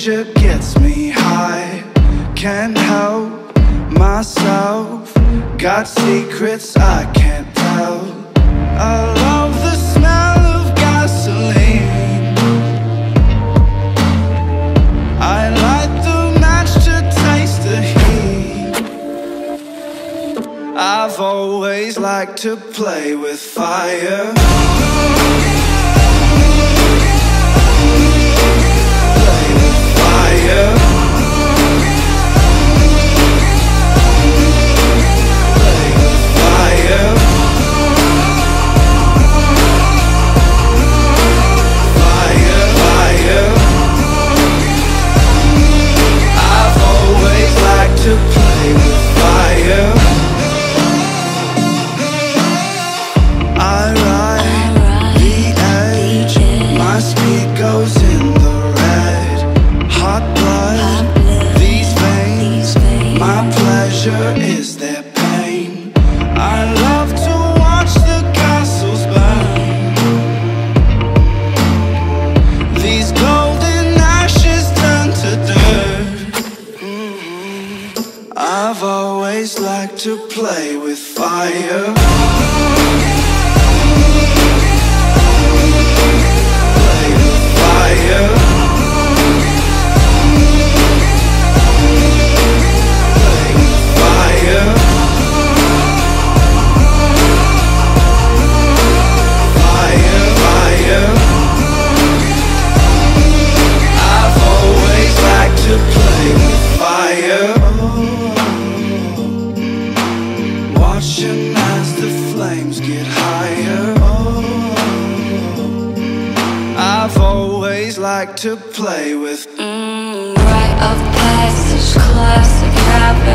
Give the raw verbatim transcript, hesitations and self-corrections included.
danger gets me high. Can't help myself, got secrets I can't tell. I love the smell of gasoline. I light the match to taste the heat. I've always liked to play with fire. Play with fire. Play with fire. Fire, fire. I've always liked to play with fire. I ride the edge, my speed goes in the red. Hot blood, these veins, my pleasure is their pain. I love to watch the castles burn. These golden ashes turn to dirt. Mm-hmm. I've always liked to play with fire. Play with fire. Play with fire. Fire, fire. I've always liked to play with fire. Watching as the flames get higher. I've always liked to play with mm, rite of passage, classic habit.